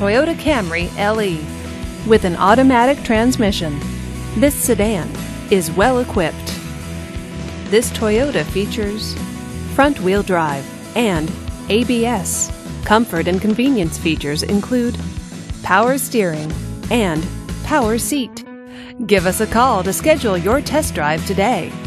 Toyota Camry LE. With an automatic transmission, this sedan is well equipped. This Toyota features front-wheel drive and ABS. Comfort and convenience features include power steering and power seat. Give us a call to schedule your test drive today.